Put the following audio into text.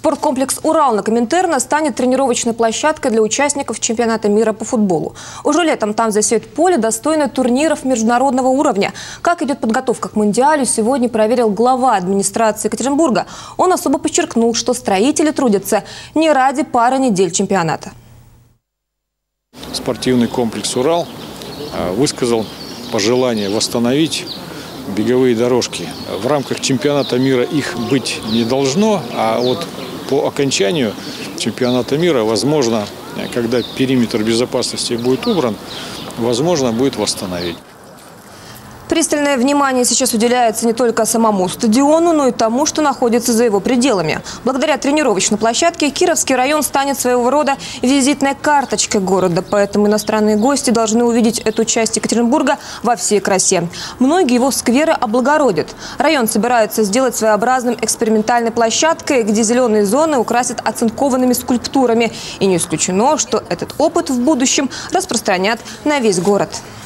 Спорткомплекс «Урал» на Коминтерна станет тренировочной площадкой для участников чемпионата мира по футболу. Уже летом там засеют поле, достойное турниров международного уровня. Как идет подготовка к Мундиалю, сегодня проверил глава администрации Екатеринбурга. Он особо подчеркнул, что строители трудятся не ради пары недель чемпионата. Спортивный комплекс «Урал» высказал пожелание восстановить беговые дорожки. В рамках чемпионата мира их быть не должно, а вот по окончанию чемпионата мира, возможно, когда периметр безопасности будет убран, возможно будет восстановить. Пристальное внимание сейчас уделяется не только самому стадиону, но и тому, что находится за его пределами. Благодаря тренировочной площадке Кировский район станет своего рода визитной карточкой города, поэтому иностранные гости должны увидеть эту часть Екатеринбурга во всей красе. Многие его скверы облагородят. Район собирается сделать своеобразным экспериментальной площадкой, где зеленые зоны украсят оцинкованными скульптурами. И не исключено, что этот опыт в будущем распространят на весь город.